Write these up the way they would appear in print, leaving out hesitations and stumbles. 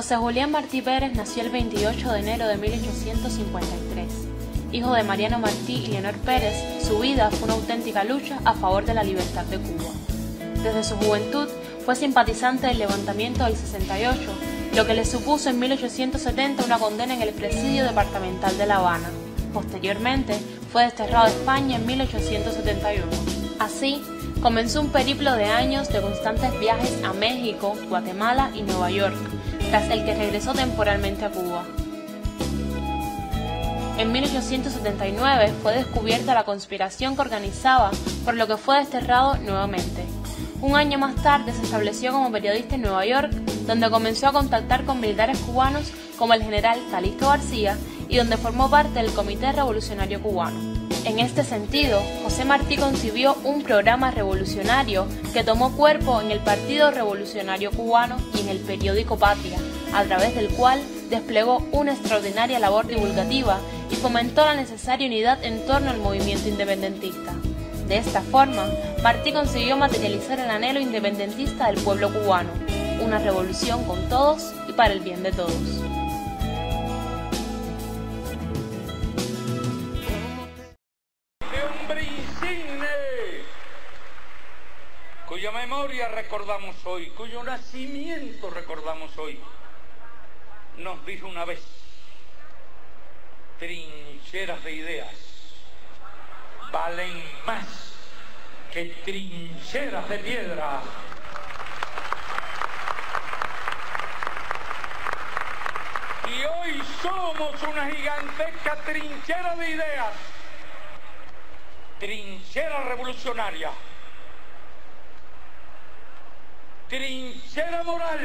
José Julián Martí Pérez nació el 28 de enero de 1853. Hijo de Mariano Martí y Leonor Pérez, su vida fue una auténtica lucha a favor de la libertad de Cuba. Desde su juventud fue simpatizante del levantamiento del 68, lo que le supuso en 1870 una condena en el presidio departamental de La Habana. Posteriormente, fue desterrado de España en 1871. Así, comenzó un periplo de años de constantes viajes a México, Guatemala y Nueva York, tras el que regresó temporalmente a Cuba. En 1879 fue descubierta la conspiración que organizaba, por lo que fue desterrado nuevamente. Un año más tarde se estableció como periodista en Nueva York, donde comenzó a contactar con militares cubanos como el general Calixto García y donde formó parte del Comité Revolucionario Cubano. En este sentido, José Martí concibió un programa revolucionario que tomó cuerpo en el Partido Revolucionario Cubano y en el periódico Patria, a través del cual desplegó una extraordinaria labor divulgativa y fomentó la necesaria unidad en torno al movimiento independentista. De esta forma, Martí consiguió materializar el anhelo independentista del pueblo cubano, una revolución con todos y para el bien de todos. Hombre insigne, cuya memoria recordamos hoy, cuyo nacimiento recordamos hoy, nos dijo una vez: trincheras de ideas valen más que trincheras de piedra. Y hoy somos una gigantesca trinchera de ideas, trinchera revolucionaria, trinchera moral.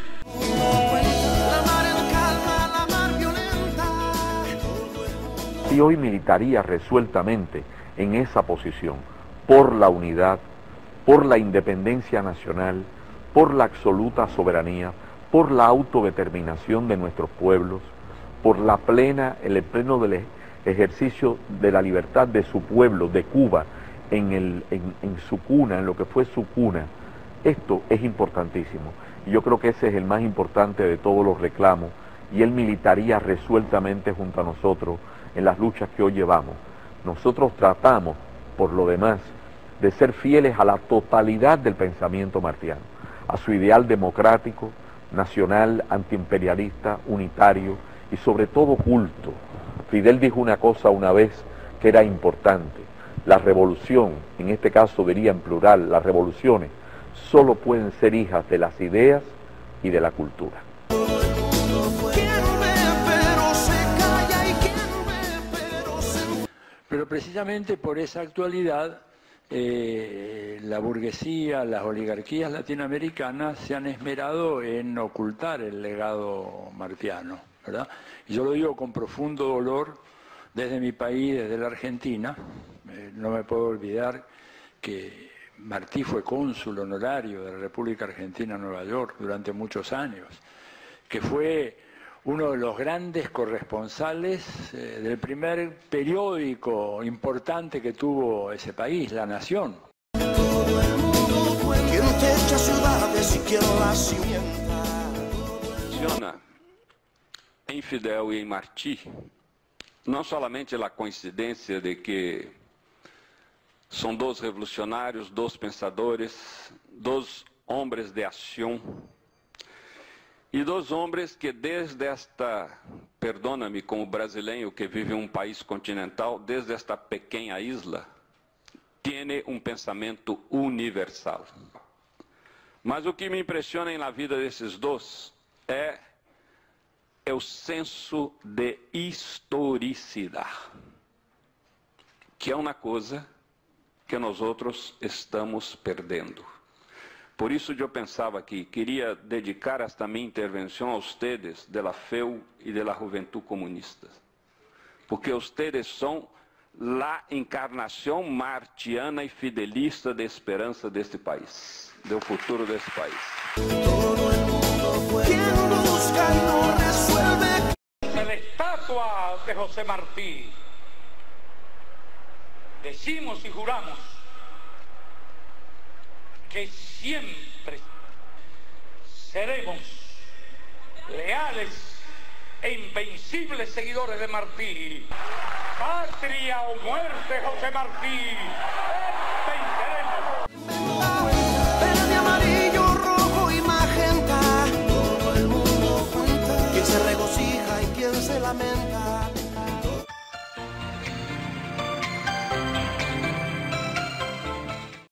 Y hoy militaría resueltamente en esa posición, por la unidad, por la independencia nacional, por la absoluta soberanía, por la autodeterminación de nuestros pueblos, por el pleno del ejercicio de la libertad de su pueblo, de Cuba, en su cuna, en lo que fue su cuna. Esto es importantísimo, y yo creo que ese es el más importante de todos los reclamos, y él militaría resueltamente junto a nosotros en las luchas que hoy llevamos. Nosotros tratamos, por lo demás, de ser fieles a la totalidad del pensamiento martiano, a su ideal democrático, nacional, antiimperialista, unitario y sobre todo culto. Fidel dijo una cosa una vez que era importante: la revolución, en este caso diría en plural, las revoluciones solo pueden ser hijas de las ideas y de la cultura. Pero precisamente por esa actualidad, la burguesía, las oligarquías latinoamericanas se han esmerado en ocultar el legado martiano, ¿verdad? Y yo lo digo con profundo dolor desde mi país, desde la Argentina. No me puedo olvidar que Martí fue cónsul honorario de la República Argentina en Nueva York durante muchos años, que fue uno de los grandes corresponsales del primer periódico importante que tuvo ese país, La Nación. Em Fidel e em Martí, não somente a coincidência de que são dois revolucionários, dois pensadores, dois homens de ação, e dois homens que desde esta, perdona-me como brasileiro que vive em um país continental, desde esta pequena isla, tem um pensamento universal. Mas o que me impressiona na vida desses dois é o senso de historicidade, que é uma coisa que nós outros estamos perdendo. Por isso eu pensava que queria dedicar esta minha intervenção a ustedes de la FEU e de la Juventud Comunista, porque ustedes são a encarnação martiana e fidelista de esperança deste país, do futuro deste país. La estatua de José Martí, decimos y juramos que siempre seremos leales e invencibles seguidores de Martí. Patria o muerte, José Martí. Venceremos. Verde, amarillo, rojo y magenta. Todo el mundo cuenta. Quien se regocija y quien se lamenta.